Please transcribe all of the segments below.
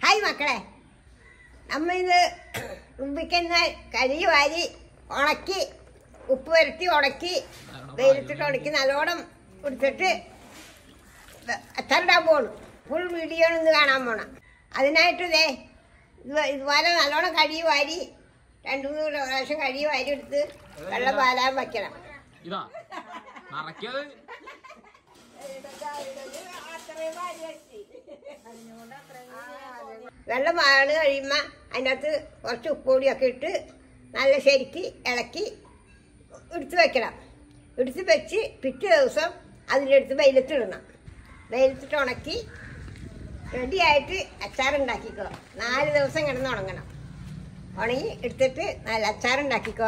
Hi മക്കളെ, നമ്മ ഇത് ഉമ്പിക്കുന്ന കരി വാരി ഉണക്കി ഉപ്പ് വരട്ടി ഉണക്കി വെയിലത്തിട്ട് ഉണക്കി നല്ലോണം കൊടുത്തിട്ട് അച്ചാറിടാൻ പോകണം. ഫുൾ വീഡിയോ ഇന്ന് കാണാൻ പോണം. അതിനായിട്ട് ഇതുപോലെ നല്ലോണം കരി വാരി 2-3 പ്രാവശ്യം കരി വാരി എടുത്ത് വെള്ളം പാലാൻ വയ്ക്കണം. വെള്ളം പാല് കഴിയുമ്പോൾ അതിൻ്റെ അകത്ത് കുറച്ച് ഉപ്പുപൊടിയൊക്കെ ഇട്ട് നല്ല ശരിക്ക് ഇളക്കി എടുത്ത് വെക്കണം. എടുത്ത് വെച്ച് പിറ്റേ ദിവസം അതിലെടുത്ത് വെയിലത്തിടണം. വെയിലത്തിട്ട് ഉണക്കി റെഡിയായിട്ട് അച്ചാറുണ്ടാക്കിക്കോ. 4 ദിവസം കിടന്ന് ഉണങ്ങണം. ഉണങ്ങി എടുത്തിട്ട് നല്ല അച്ചാറുണ്ടാക്കിക്കോ.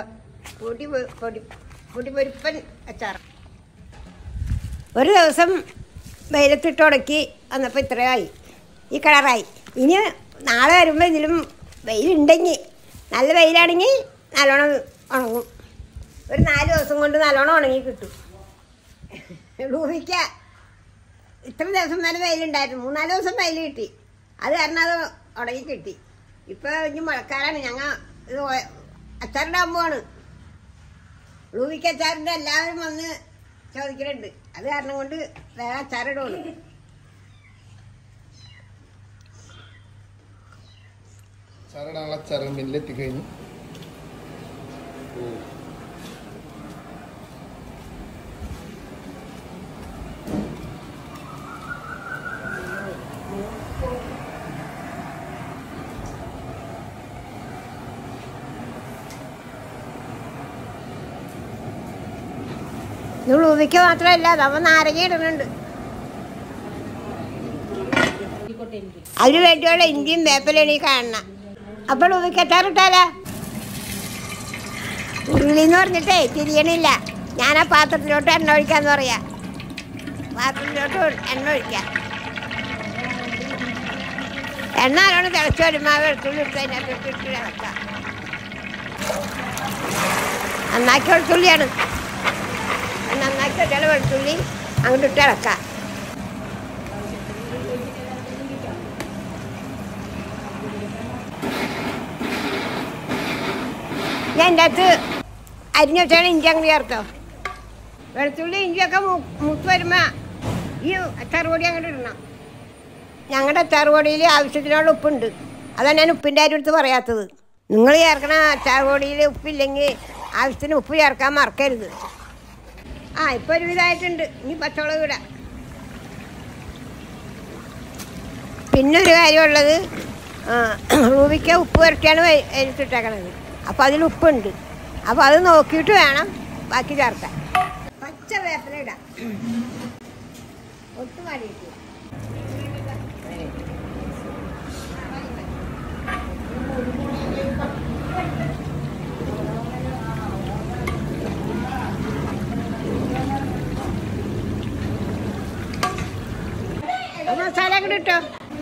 പൊടി പൊരിപ്പൻ അച്ചാർ. ഒരു ദിവസം വെയിലത്തിട്ട് ഉണക്കി വന്നപ്പോൾ ഇത്രയായി, ഈ കളറായി. ഇനി നാളെ വരുമ്പോൾ ഇതിലും വെയിലുണ്ടെങ്കിൽ, നല്ല വെയിലാണെങ്കിൽ നല്ലോണം ഉണങ്ങും. ഒരു 4 ദിവസം കൊണ്ട് നല്ലോണം ഉണങ്ങി കിട്ടും. ഊഹിക്ക ഇത്ര ദിവസം വരെ വെയിലുണ്ടായിരുന്നു. 3-4 ദിവസം വെയിൽ കിട്ടി. അത് കാരണം അത് ഉണങ്ങി കിട്ടി. ഇപ്പോൾ ഇനി മഴക്കാലാണ്. ഞങ്ങൾ ഇത് അച്ചാറിടാൻ പോവാണ്. ഊഹിക്ക അച്ചാറിൻ്റെ എല്ലാവരും വന്ന് ചോദിക്കലുണ്ട്. അത് കാരണം കൊണ്ട് വേറെ അച്ചാറിടുള്ളൂ. അച്ചാറിടാനുള്ള അച്ചാർ മില്ലെത്തിക്കഴിഞ്ഞു. ഇത് ഉളുവിക്ക് മാത്രമല്ല, നമ്മൾ നാരങ്ങ ഇടുന്നുണ്ട്. അതിന് വേണ്ടിയുള്ള ഇഞ്ചിയും വേപ്പിലാണ് ഈ കാണണം. അപ്പോൾ ഉളുവിക്ക് അച്ചാറിട്ടാലോ? ഉരുളിന്ന് പറഞ്ഞിട്ടേ തിരിയണില്ല. ഞാൻ ആ പാത്രത്തിലോട്ട് എണ്ണ ഒഴിക്കാന്ന് പറയാ. പാത്രത്തിലോട്ട് എണ്ണ ഒഴിക്കാം. എണ്ണ നല്ലോണം തിളച്ച് വരുമ്പോൾ വെളുത്തുള്ളി ഇട്ട് അതിനകത്തോട്ട് ഇട്ട് ഇളക്കാം. നന്നാക്കി വെളുത്തുള്ളിയാണ്. നന്നാക്കി വെച്ചാൽ വെളുത്തുള്ളി അങ്ങോട്ട് ഇട്ട് ഇളക്കാം. ഞാൻ എൻ്റെ അകത്ത് അരിഞ്ഞു വെച്ചാണ് ഇഞ്ചി അങ്ങോട്ട് ചേർത്തോ. വെളുത്തുള്ളി ഇഞ്ചിയൊക്കെ മൂത്ത് വരുമ്പോൾ ഈ അച്ചാറുപൊടി അങ്ങോട്ട് ഇടണം. ഞങ്ങളുടെ അച്ചാറുപൊടിയിൽ ആവശ്യത്തിനുള്ള ഉപ്പുണ്ട്. അതാണ് ഞാൻ ഉപ്പിൻ്റെ കാര്യം എടുത്ത് പറയാത്തത്. നിങ്ങൾ ചേർക്കണ അച്ചാറുപൊടിയിൽ ഉപ്പില്ലെങ്കിൽ ആവശ്യത്തിന് ഉപ്പ് ചേർക്കാൻ മറക്കരുത്. ഇപ്പോൾ ഒരുവിധമായിട്ടുണ്ട്. ഇനി പച്ചമുളക് ഇടാം. പിന്നെ ഒരു കാര്യമുള്ളത്, റൂബിക്ക് ഉപ്പ് പുരട്ടിയാണ് എടുത്തിട്ടേക്കണത്. അപ്പോൾ അതിൽ ഉപ്പുണ്ട്. അപ്പോൾ അത് നോക്കിയിട്ട് വേണം ബാക്കി ചേർക്കാൻ. പച്ച വേപ്പില ഇടാം. ഒട്ടും വാടിയിട്ട് മസാല കൂടെ ഇട്ടോ.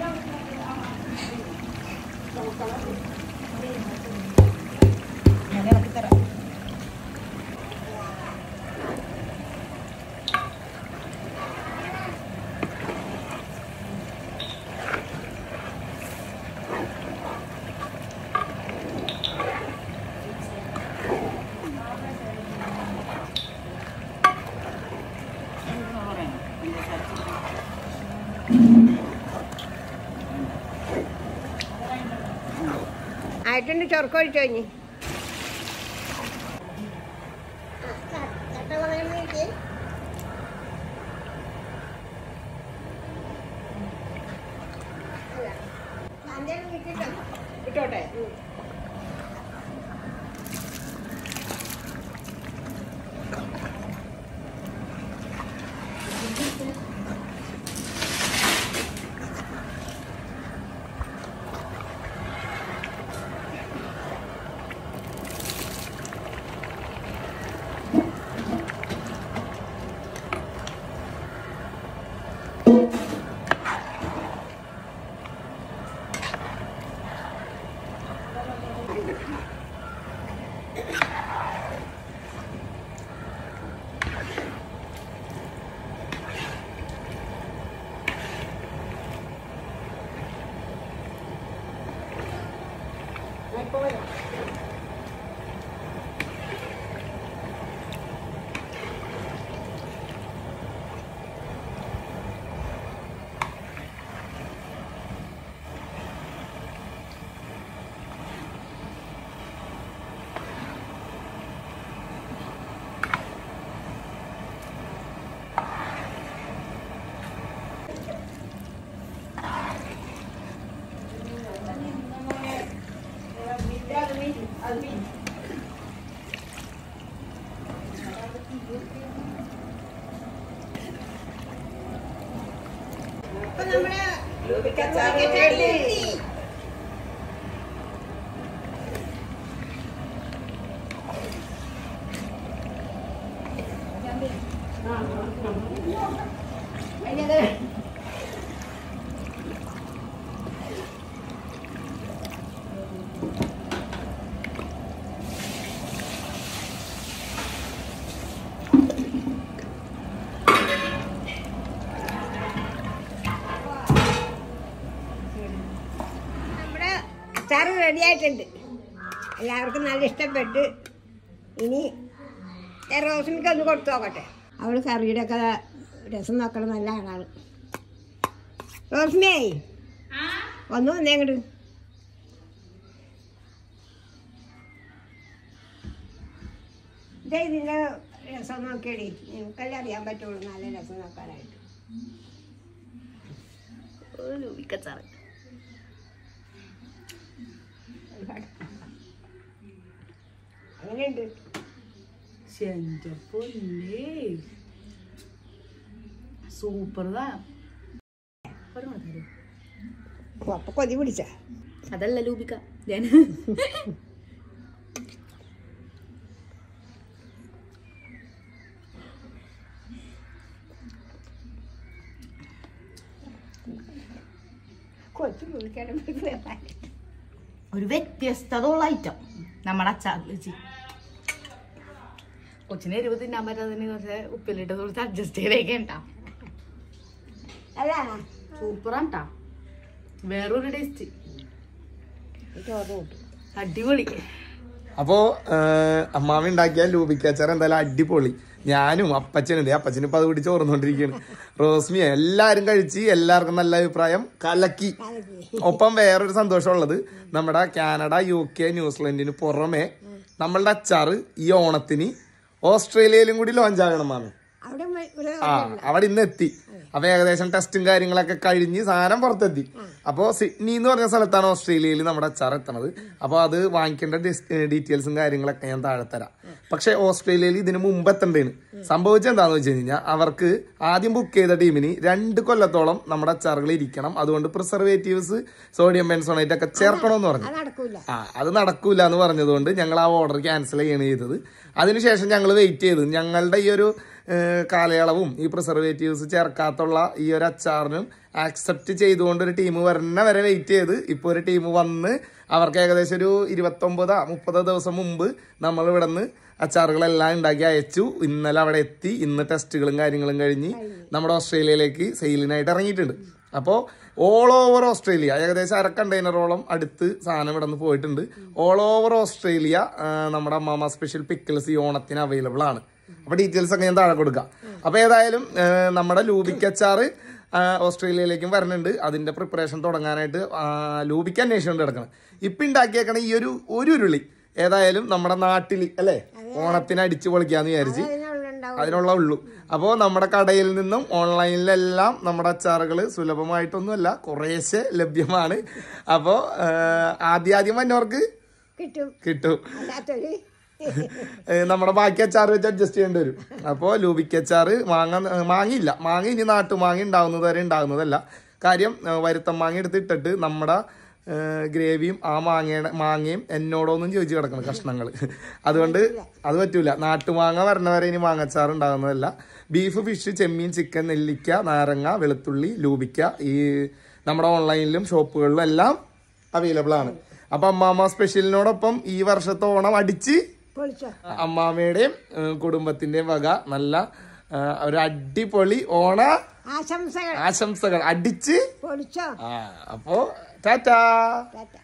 ആയിട്ടുണ്ട്. ചൊറുക്ക ഒഴിച്ചു കഴിഞ്ഞ് ഇട്ടോട്ടെ. അച്ചാറ് റെഡി ആയിട്ടുണ്ട്. എല്ലാവർക്കും നല്ല ഇഷ്ടപ്പെട്ട്. ഇനി റോസ്മിക്ക് ഒന്ന് കൊടുത്തു നോക്കട്ടെ. അവൾ കറിയുടെ ഒക്കെ രസം നോക്കണം, നല്ല ആളാണ്. റോസ്മിയായി ഒന്ന് വന്നേ അങ്ങോട്ട്. ഇതേ ഇതിൻ്റെ രസം നോക്കിയടി, നിങ്ങൾക്കെല്ലാം അറിയാൻ പറ്റുള്ളൂ നല്ല രസം നോക്കാനായിട്ട്. ലൂബിക്കച്ചാറ് അങ്ങനെയുണ്ട്. സൂപ്പർ. അപ്പൊ കൊതി പിടിച്ച അതല്ല ലൂബിക്ക. കൊച്ചു കുളിക്കാനും ഒരു വ്യത്യസ്തത ഉള്ള ഐറ്റം നമ്മുടെ അച്ചാർ വെച്ച്. കൊച്ചിന് എരിവ് തിന്നാൻ പറ്റാത്തതിന് കുറച്ച് ഉപ്പിലിട്ട് കൊടുത്ത് അഡ്ജസ്റ്റ് ചെയ്തേക്കെ ഉണ്ടാവും. സൂപ്പറാണ് ട്ടാ, വേറൊരു ടേസ്റ്റ്, അടിപൊളി. അപ്പോ അമ്മാമ ഉണ്ടാക്കിയ ലൂബിക്കച്ചാർ എന്തായാലും അടിപൊളി. ഞാനും അപ്പച്ചനുണ്ട്, അപ്പച്ചന് ഇപ്പൊ അത് പിടിച്ച് ഓർന്നുകൊണ്ടിരിക്കുകയാണ്. റോസ്മിയ എല്ലാരും കഴിച്ച് എല്ലാവർക്കും നല്ല അഭിപ്രായം, കലക്കി. ഒപ്പം വേറൊരു സന്തോഷമുള്ളത്, നമ്മുടെ കാനഡ, UK, ന്യൂസിലൻഡിന് പുറമെ നമ്മളുടെ അച്ചാറ് ഈ ഓണത്തിന് ഓസ്ട്രേലിയയിലും കൂടി ലോഞ്ച് ആകണം മാമി. അവിടെ ഇന്ന് എത്തി. അപ്പൊ ഏകദേശം ടെസ്റ്റും കാര്യങ്ങളൊക്കെ കഴിഞ്ഞ് സാധനം പുറത്തെത്തി. അപ്പോ സിഡ്നി എന്ന് പറഞ്ഞ സ്ഥലത്താണ് ഓസ്ട്രേലിയയിൽ നമ്മുടെ അച്ചാർ എത്തണത്. അപ്പൊ അത് വാങ്ങിക്കേണ്ട ഡീറ്റെയിൽസും കാര്യങ്ങളൊക്കെ ഞാൻ താഴെ തരാം. പക്ഷെ ഓസ്ട്രേലിയയിൽ ഇതിന് മുമ്പ് എത്തേണ്ടതാണ്. സംഭവിച്ചത് എന്താണെന്ന് വെച്ച് കഴിഞ്ഞാൽ അവർക്ക് ആദ്യം ബുക്ക് ചെയ്ത ടീമിന് 2 കൊല്ലത്തോളം നമ്മുടെ അച്ചാറുകൾ ഇരിക്കണം. അതുകൊണ്ട് പ്രിസർവേറ്റീവ്സ്, സോഡിയം ബെൻസോണേറ്റ് ഒക്കെ ചേർക്കണമെന്ന് പറഞ്ഞു. അത് നടക്കൂല എന്ന് പറഞ്ഞതുകൊണ്ട് ഞങ്ങൾ ആ ഓർഡർ ക്യാൻസൽ ചെയ്യാണ് ചെയ്തത്. അതിനുശേഷം ഞങ്ങൾ വെയിറ്റ് ചെയ്ത് ഞങ്ങളുടെ ഈ ഒരു കാലയളവും ഈ പ്രിസർവേറ്റീവ്സ് ചേർക്കാത്തുള്ള ഈ ഒരു അച്ചാറിനും ആക്സെപ്റ്റ് ചെയ്തുകൊണ്ട് ഒരു ടീം വരുന്ന വരെ വെയിറ്റ് ചെയ്ത് ഇപ്പോൾ ഒരു ടീം വന്ന് അവർക്ക് ഏകദേശം ഒരു 29-30 ദിവസം മുമ്പ് നമ്മൾ ഇവിടെ നിന്ന് അച്ചാറുകളെല്ലാം ഉണ്ടാക്കി അയച്ചു. ഇന്നലെ അവിടെ എത്തി. ഇന്ന് ടെസ്റ്റുകളും കാര്യങ്ങളും കഴിഞ്ഞ് നമ്മുടെ ഓസ്ട്രേലിയയിലേക്ക് സെയിലിനായിട്ട് ഇറങ്ങിയിട്ടുണ്ട്. അപ്പോൾ ഓൾ ഓവർ ഓസ്ട്രേലിയ ഏകദേശം 1/2 കണ്ടെയ്നറോളം അടുത്ത് സാധനം ഇവിടെ നിന്ന് പോയിട്ടുണ്ട്. ഓൾ ഓവർ ഓസ്ട്രേലിയ നമ്മുടെ അമ്മാമ സ്പെഷ്യൽ പിക്കിൾസ് ഈ ഓണത്തിന് അവൈലബിൾ ആണ്. അപ്പൊ ഡീറ്റെയിൽസ് ഒക്കെ ഞാൻ താഴെ കൊടുക്കാം. അപ്പൊ ഏതായാലും നമ്മുടെ ലൂബിക്കച്ചാറ് ഓസ്ട്രേലിയയിലേക്കും വരുന്നുണ്ട്. അതിന്റെ പ്രിപ്പറേഷൻ തുടങ്ങാനായിട്ട് ലൂബിക്ക അന്വേഷിച്ചുകൊണ്ട് കിടക്കണം. ഇപ്പൊ ഉണ്ടാക്കിയേക്കണ ഈ ഒരു ഉരുളി ഏതായാലും നമ്മുടെ നാട്ടിൽ അല്ലേ ഓണത്തിന് അടിച്ചു പൊളിക്കാന്ന് വിചാരിച്ച് അതിനുള്ള ഉള്ളൂ. അപ്പോൾ നമ്മുടെ കടയിൽ നിന്നും ഓൺലൈനിലെല്ലാം നമ്മുടെ അച്ചാറുകൾ സുലഭമായിട്ടൊന്നുമല്ല, കുറേശ്ശെ ലഭ്യമാണ്. അപ്പോൾ ആദ്യം വന്നവർക്ക് കിട്ടും. നമ്മുടെ ബാക്കി അച്ചാർ വെച്ച് അഡ്ജസ്റ്റ് ചെയ്യേണ്ടി വരും. അപ്പോൾ ലൂബിക്കച്ചാറ് മാങ്ങ ഇനി നാട്ടുമാങ്ങ ഉണ്ടാവുന്നത് വരെ ഉണ്ടാകുന്നതല്ല. കാര്യം വരുത്തം മാങ്ങ എടുത്തിട്ടിട്ട് നമ്മുടെ ഗ്രേവിയും ആ മാങ്ങയും എന്നോടൊന്നും ചോദിച്ചു കിടക്കണം കഷ്ണങ്ങൾ. അതുകൊണ്ട് അത് പറ്റൂല. നാട്ടുമാങ്ങ വരണവരെ ഇനി മാങ്ങച്ചാറ് ഉണ്ടാകുന്നതല്ല. ബീഫ്, ഫിഷ്, ചെമ്മീൻ, ചിക്കൻ, നെല്ലിക്ക, നാരങ്ങ, വെളുത്തുള്ളി, ലൂബിക്ക ഈ നമ്മുടെ ഓൺലൈനിലും ഷോപ്പുകളിലും എല്ലാം അവൈലബിൾ ആണ്. അപ്പൊ അമ്മാമ സ്പെഷ്യലിനോടൊപ്പം ഈ വർഷത്തെ ഓണം അടിച്ച് അമ്മാമയുടെയും കുടുംബത്തിന്റെയും വക നല്ല ഒരു അടിപൊളി ഓണ ആശംസകൾ അടിച്ച്. അപ്പോ ടാറ്റാ.